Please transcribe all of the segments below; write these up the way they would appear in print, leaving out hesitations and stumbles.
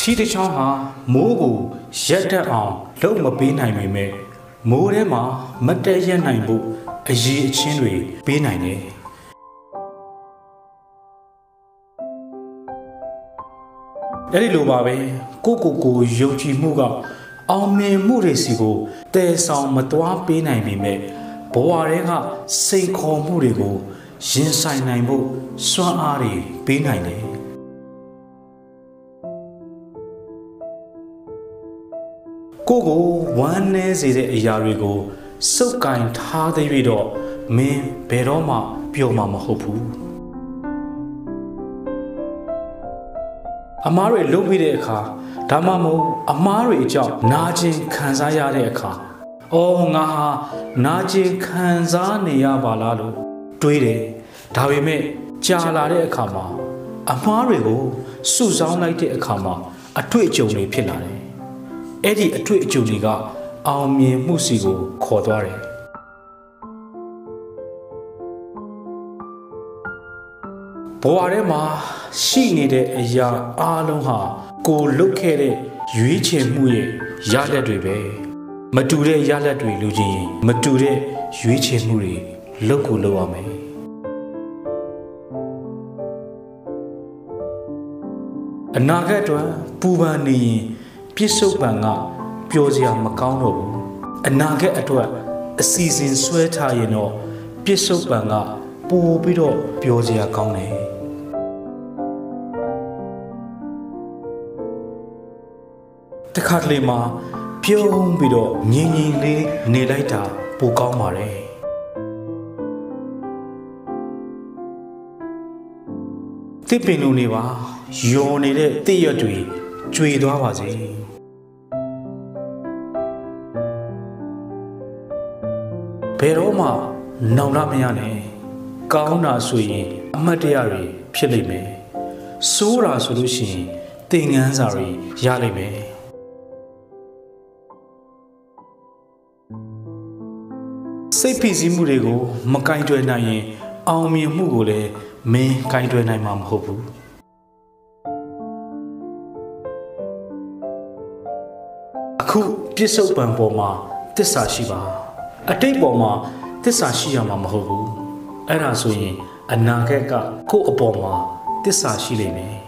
စီတချောင်းဟာမိုးကိုရက်တက်အောင်လုံးမပေးနိုင်ပေမဲ့မိုးထဲမှာမတက်ရက်နိုင်ဖို့အရေးအချင်းတွေပေးနိုင်တယ်အဲ့ဒီလိုပါပဲကိုယုံကြည်မှုကအောင်မြင်မှုတွေစီကိုတည်ဆောင်မသွားပေးနိုင်ပေမဲ့ဘဝတွေကစိတ်ခေါ်မှုတွေကိုရင်ဆိုင်နိုင်ဖို့စွမ်းအားတွေပေးနိုင်တယ်ကိုဝမ်းနည်းစေတဲ့အရာတွေကိုစုပ်ကင်ထားသေးပြီးတော့မင်းဘယ်တော့မှပျော်မှာမဟုတ်ဘူးအမားတွေလုပ်ပြီးတဲ့အခါဒါမှမဟုတ်အမားတွေအကြောင်းနာကျင်ခံစားရတဲ့အခါအော်ငါဟာနာကျင်ခံစားနေရပါလားလို့တွေးတယ်ဒါပေမဲ့ကြာလာတဲ့အခါမှာအမားတွေကိုစုဆောင်းလိုက်တဲ့အခါမှာအတွေ့အကြုံတွေဖြစ်လာတယ်အဲ့ဒီအတွေ့အကြုံတွေကအောင်မြင်မှုစီကိုခေါ်သွားတယ်ဘဝထဲမှာရှိနေတဲ့အရာအားလုံးဟာကိုလုတ်ခဲ့တဲ့ရွေးချယ်မှုရဲ့ရလဒ်တွေပဲမတူတဲ့ရလဒ်တွေလူချင်းမတူတဲ့ရွေးချယ်မှုတွေလုတ်ကိုလုပ်ရမယ်အနာဂတ်အတွက်ပူပန်နေရင်ပြစ္ဆုတ်ပံကပျော်စရာမကောင်းတော့ဘူးအနာဂတ်အတွက်အစီအစဉ်ဆွဲထားရင်တော့ပြစ္ဆုတ်ပံကပိုပြီးတော့ပျော်စရာကောင်းတယ်တခါတလေမှာပြုံးပြီးတော့ငြင်းလေးနေလိုက်တာပိုကောင်းပါတယ်တစ်ပင်လိုနေပါယောနေတဲ့တစ်ရွက်တွေကျွေသွားပါစေဘယ်တော့မှနောင်တမရနဲ့ကောင်းတာဆိုရင်အမှတ်တရတွေဖြစ်လိမ့်မယ်ဆိုးတာဆိုလို့ရှိရင်သင်ခန်းစာတွေရလိမ့်မယ်စိတ်ဖိစီးမှုတွေကိုမကင်တွယ်နိုင်ရင်အောင်မြင်မှုကိုလည်းမင်းကင်တွယ်နိုင်မှာမဟုတ်ဘူးအခုပြစ္ဆုတ်ပံပေါ်မှာသစ္စာရှိပါအတိတ်ပေါ်မှာသစ္စာရှိရမှာမဟုတ်ဘူးအဲ့ဒါဆိုရင်အနာဂတ်ကကိုယ့်အပေါ်မှာသစ္စာရှိလိမ့်မယ်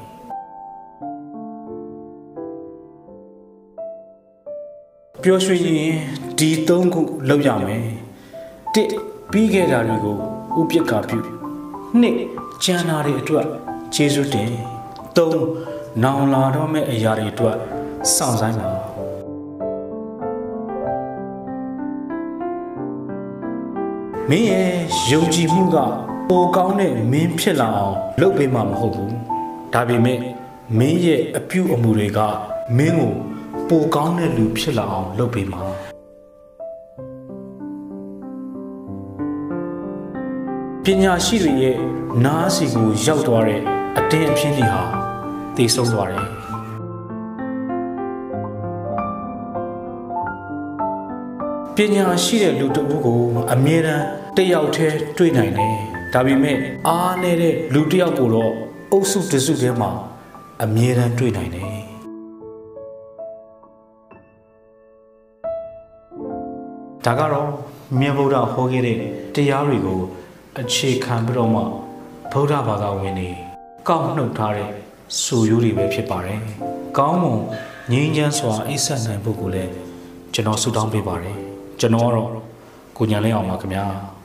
ပျော်ရွှင်ရင်ဒီ၃ခုလုပ်ရမယ်တစ်ပြီးခဲ့တာတွေကိုဥပက္ခပြုနှစ်ကျန်တာတွေအတွက်ကျေးဇူးတင်သုံးနောင်လာတော့မယ့်အရာတွေအတွက်စောင့်ဆိုင်ပါမင်းရဲ့ယုံကြည်မှုကပိုကောင်းတဲ့မင်းဖြစ်လာအောင်လုပ်ပေးမှာမဟုတ်ဘူးဒါပေမဲ့မင်းရဲ့အပြုအမူတွေကမင်းကိုပိုကောင်းတဲ့လူဖြစ်လာအောင်လုပ်ပေးမှာပညာရှိတွေရဲ့နားစီကိုရောက်သွားတဲ့အတင်းအဖျင်းတွေဟာတည်ဆုံးသွားတယ်ပညာရှိတဲ့လူတဦးကိုအမြဲတမ်းတယောက်တည်းတွေ့နိုင်တယ်ဒါပေမဲ့အားနည်းတဲ့လူတယောက်ကိုတော့အုပ်စုတစုထဲမှာအမြဲတမ်းတွေ့နိုင်တယ်ဒါကတော့မြတ်ဗုဒ္ဓဟောခဲ့တဲ့တရားတွေကိုအခြေခံပြီးတော့မှဗုဒ္ဓဘာသာဝင်တွေကောက်နှုတ်ထားတဲ့ဆိုရိုးတွေပဲဖြစ်ပါတယ်။ကောင်းမွန်ငြိမ်းချမ်းစွာအိပ်စက်နိုင်ဖို့ကိုလည်းကျွန်တော်ဆုတောင်းပေးပါတယ်။ကျွန်တော်ကတော့ကိုညာလင်းအောင်ပါခင်ဗျာ။